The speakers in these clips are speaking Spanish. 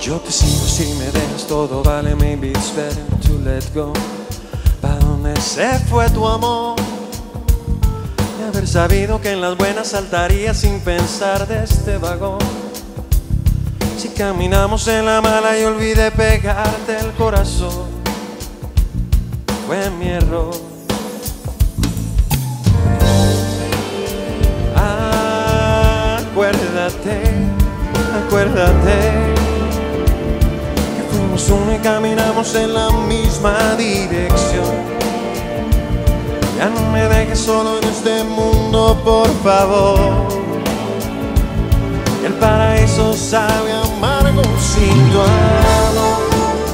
Yo te sigo si me dejas, todo vale, maybe it's better to let go. ¿Pa' dónde se fue tu amor? De haber sabido que en las buenas saltaría sin pensar de este vagón. Si caminamos en la mala y olvidé pegarte el corazón, fue mi error. Acuérdate, acuérdate que fuimos uno y caminamos en la misma dirección. Ya no me dejes solo en este mundo, por favor. El paraíso sabe amargo sin tu amor.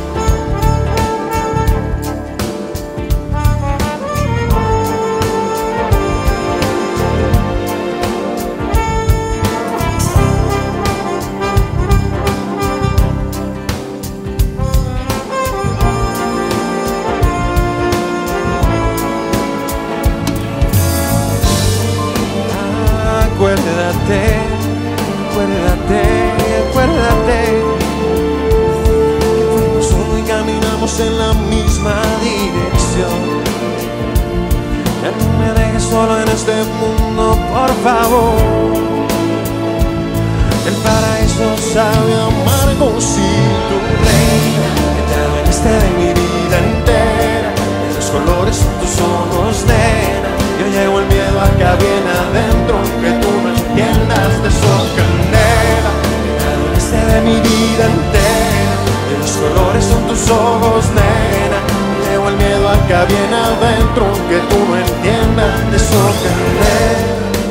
Acuérdate, acuérdate, acuérdate que fuimos uno y caminamos en la misma dirección. Ya no me dejes solo en este mundo, por favor. El paraíso sabe amargo sin tu reina, que te adueñaste de mi vida entera. De los colores son tus ojos, nena. Yo llevo el miedo acá bien adentro, que tú no entiendas de eso, candela. Te adueñaste de mi vida entera. De los colores son tus ojos, nena. Llevo el miedo acá bien adentro, que tú no entiendas de eso, candela.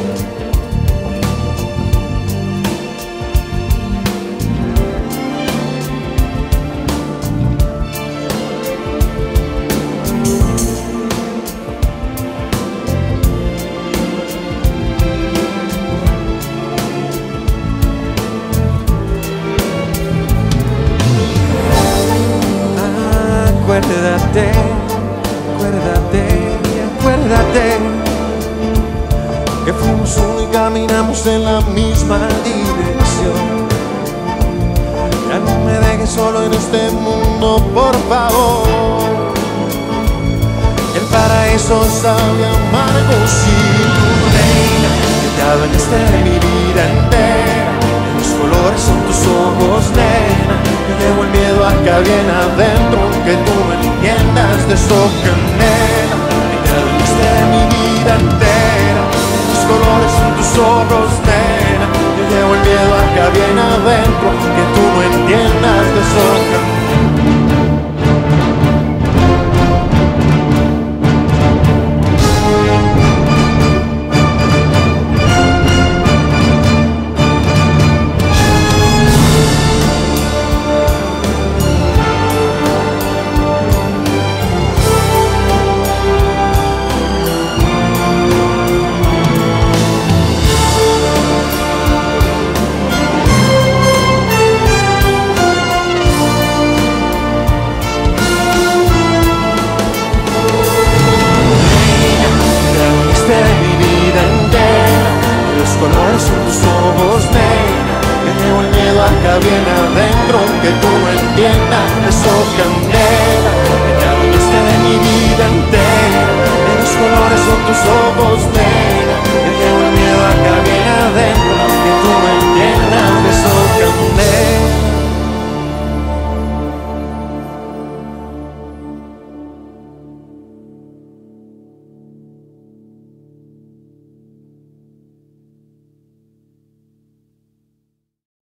Acuérdate, acuérdate, acuérdate que fuimos uno y caminamos en la misma dirección. Ya no me dejes solo en este mundo, por favor. El paraíso sabe amargo sin tu reina, que te adueñaste de mi vida entera. Los colores son tus ojos, nena. Yo llevo el miedo acá bien adentro, que tú no entiendas de eso, candela. Que te adueñaste de mi vida entera. Los colores son tus ojos, nena. Yo llevo el miedo acá bien adentro, que tú no entiendas de eso, candela. Bien adentro, que tú no entiendas eso, candela. Que te adueñaste de mi vida entera. De los colores son tus ojos.